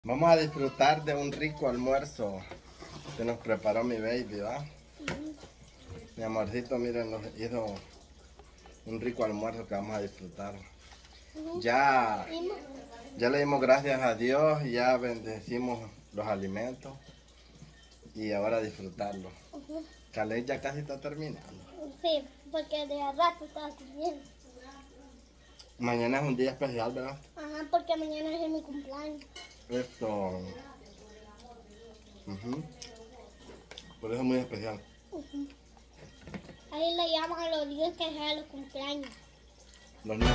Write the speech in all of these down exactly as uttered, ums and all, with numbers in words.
Vamos a disfrutar de un rico almuerzo que nos preparó mi baby, ¿va? Uh-huh. Mi amorcito, miren, nos hizo un rico almuerzo que vamos a disfrutar. Uh-huh. Ya, ya le dimos gracias a Dios y ya bendecimos los alimentos y ahora disfrutarlo. Uh-huh. Caleb ya casi está terminando. Sí, porque de a rato estaba comiendo. Mañana es un día especial, ¿verdad? Ajá, porque mañana es mi cumpleaños. Esto. Uh-huh. Por eso es muy especial. Uh-huh. Ahí le llaman a los días que sean los cumpleaños. Los niños.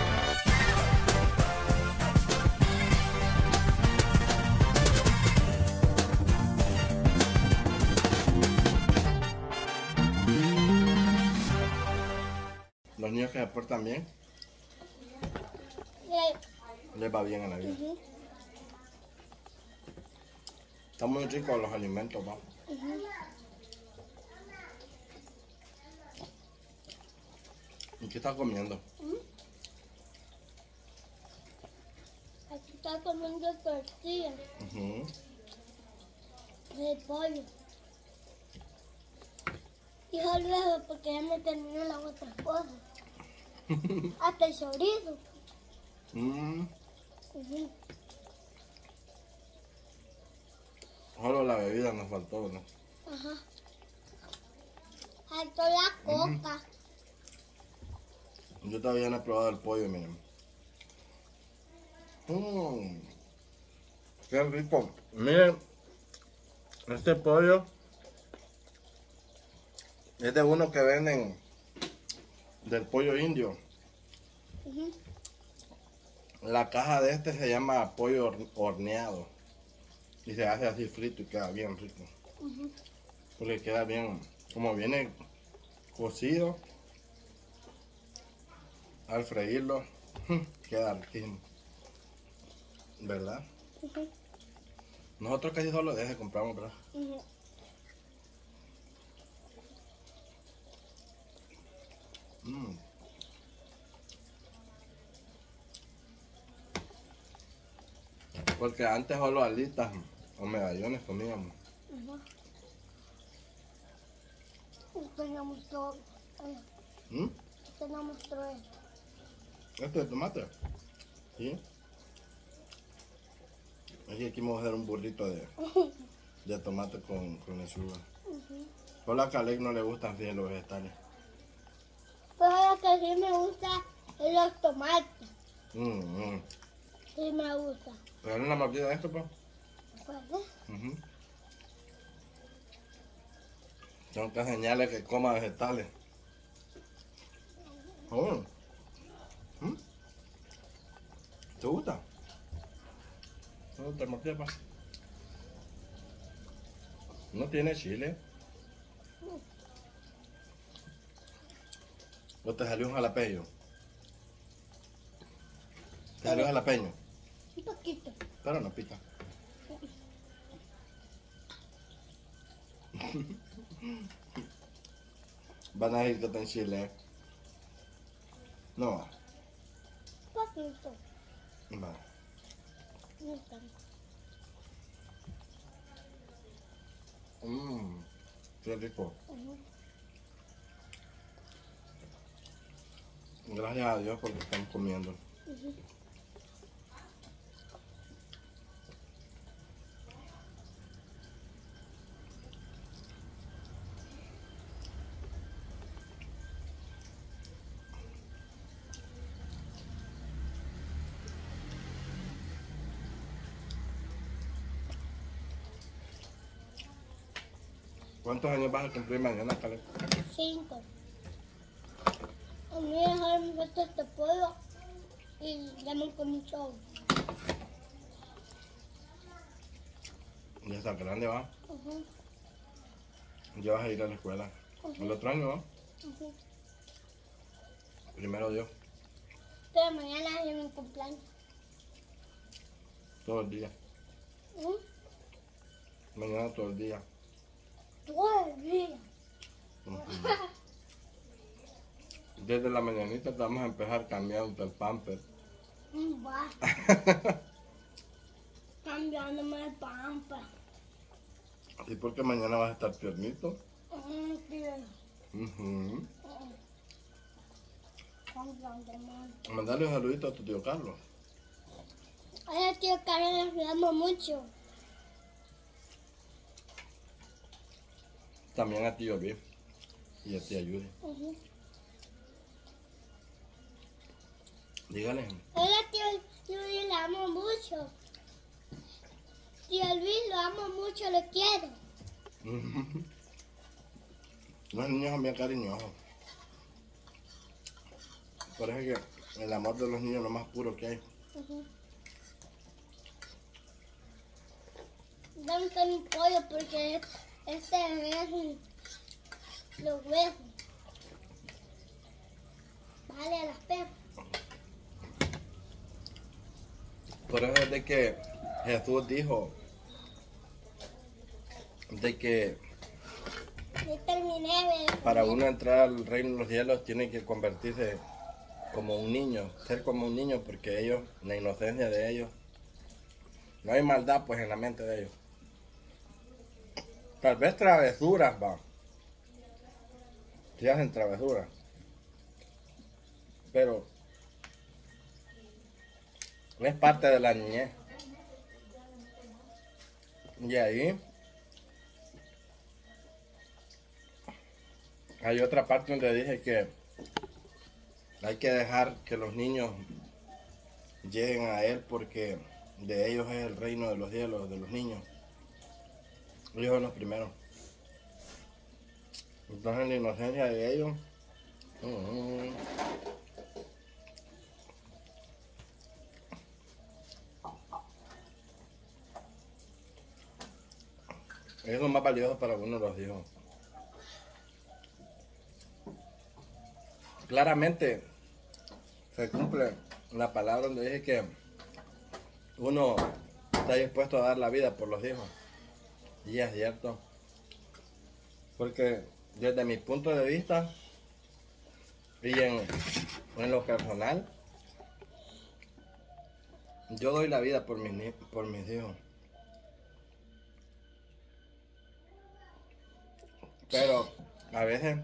Los niños que se portan bien, Le... les va bien en la vida. Uh-huh. Están muy ricos los alimentos, ¿va? Uh-huh. ¿Y qué estás comiendo? Uh-huh. Aquí está comiendo tortillas. Uh-huh. De pollo. Y luego porque ya me terminó la otra cosa. Hasta el chorizo. Mm. Uh-huh. Solo la bebida nos faltó, ¿no? Ajá. Faltó la coca. Uh-huh. Yo todavía no he probado el pollo, miren. Mmm. Qué rico. Miren, este pollo es de uno que venden del pollo indio. Uh-huh. La caja de este se llama pollo horneado y se hace así frito y queda bien rico. Uh-huh. Porque queda bien, como viene cocido, al freírlo queda riquísimo, ¿verdad? Uh-huh. Nosotros casi solo de ese compramos, ¿verdad? Uh-huh. Mm. Porque antes solo alitas o medallones comíamos. Uh-huh. Usted no mostró esto. ¿Mm? Usted no mostró esto. ¿Esto de tomate? Sí. Aquí, aquí vamos a hacer un burrito de, de tomate con, con lechuga. Uh-huh. Solo a Caleb no le gustan bien los vegetales. Pero lo que sí me gusta es los tomates. Mm-hmm. Sí me gusta. ¿Pero una mordida de esto, pues? ¿Puede? Uh-huh. Tengo que enseñarle que coma vegetales. Oh. ¿Mm? ¿Te gusta? ¿No te mordida, pa? ¿No tiene chile? ¿O te salió un jalapeño? ¿Te salió un jalapeño? Un poquito. Pero no pica. Van a decir que está en Chile. No. Poquito. Va. No tanto. Mmm. Qué rico. Uh-huh. Gracias a Dios porque estamos comiendo. Uh-huh. ¿Cuántos años vas a cumplir mañana, Caleb? Cinco. A mí dejaron puesto este pollo y ya me comí todo. Ya está grande, ¿va? Uh-huh. Ya vas a ir a la escuela. Uh-huh. El otro año, ¿va? Uh-huh. Primero Dios. Pero mañana es mi cumpleaños. Todo el día. ¿Mm? Mañana todo el día. Todo el día. Uh-huh. Desde la mañanita te vamos a empezar cambiando el pamper. Mm, va. cambiándome el pampa. ¿Y por qué mañana vas a estar piernito? Mm, tío. Uh-huh. Mm. Cambiándome. Mandarle un saludito a tu tío Carlos. Hola, tío Carlos, le amo mucho. También a tío Luis y a tía Judy. Uh-huh. Dígale. Hola, tío Luis, le amo mucho. Tío Luis, lo amo mucho, lo quiero. Los niños son bien cariñosos. Parece que el amor de los niños es lo más puro que hay. Uh-huh. Dame un pollo porque este es los huesos. Vale a las pepas. Por eso es de que Jesús dijo de que Ya terminé de para uno entrar al reino de los cielos tiene que convertirse como un niño, ser como un niño, porque ellos, la inocencia de ellos, no hay maldad pues en la mente de ellos. Tal vez travesuras, va. Si hacen travesuras. Pero es parte de la niñez. Y ahí hay otra parte donde dije que hay que dejar que los niños lleguen a Él porque de ellos es el reino de los cielos, de los niños. Ellos son los primeros. Entonces la inocencia de ellos. Uh-huh. Es lo más valioso para uno de los hijos. Claramente se cumple la palabra donde dije que uno está dispuesto a dar la vida por los hijos. Y es cierto. Porque desde mi punto de vista y en, en lo personal, yo doy la vida por mis, por mis hijos. Pero a veces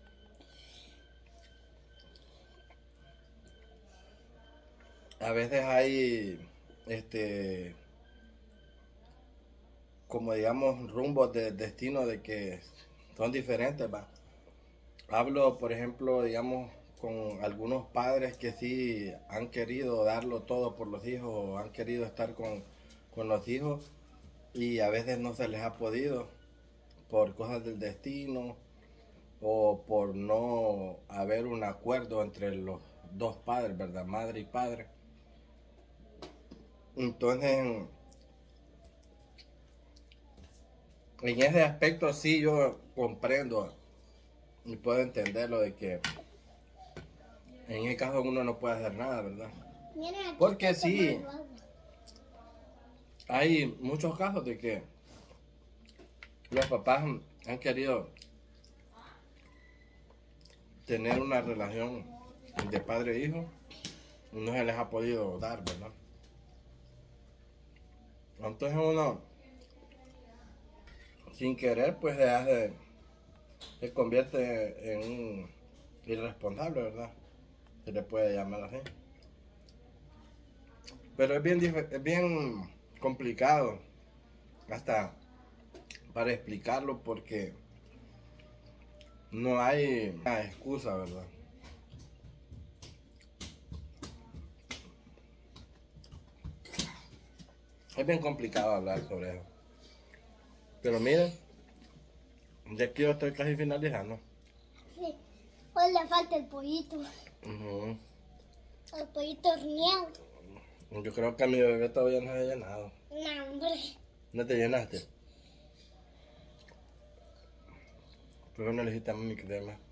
a veces hay este como digamos rumbos de destino de que son diferentes, va. Hablo por ejemplo digamos con algunos padres que sí han querido darlo todo por los hijos o han querido estar con, con los hijos y a veces no se les ha podido por cosas del destino o por no haber un acuerdo entre los dos padres, ¿verdad? Madre y padre. Entonces, en ese aspecto sí yo comprendo y puedo entenderlo de que en ese caso uno no puede hacer nada, ¿verdad? Mira, Porque sí, hay muchos casos de que los papás han querido tener una relación de padre e hijo y no se les ha podido dar, ¿verdad? Entonces uno, sin querer, pues se hace, se convierte en un irresponsable, ¿verdad? Se le puede llamar así. Pero es bien, es bien complicado hasta para explicarlo porque no hay una excusa, ¿verdad? Es bien complicado hablar sobre eso. Pero miren, ya aquí yo estoy casi finalizando. Sí, hoy le falta el pollito. Uh-huh. El pollito horneado. Yo creo que a mi bebé todavía no se ha llenado. No, hombre. ¿No te llenaste? ¿Por qué no le dijiste a mami que te dé más?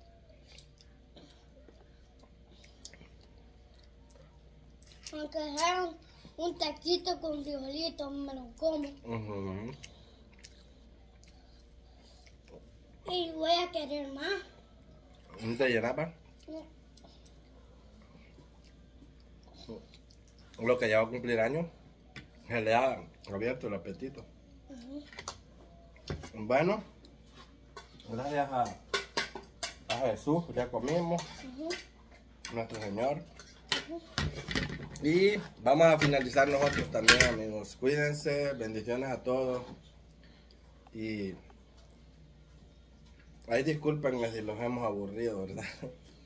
Aunque sea un, un taquito con frijolitos, me lo como. Uh-huh. Y voy a querer más. ¿No te llenaba? No. Lo que ya va a cumplir años, se le ha abierto el apetito. Ujú. Bueno, gracias a, a Jesús, ya comimos, Ujú. nuestro Señor. Ujú. Y vamos a finalizar nosotros también, amigos. Cuídense, bendiciones a todos. Y ahí discúlpenme si los hemos aburrido, ¿verdad?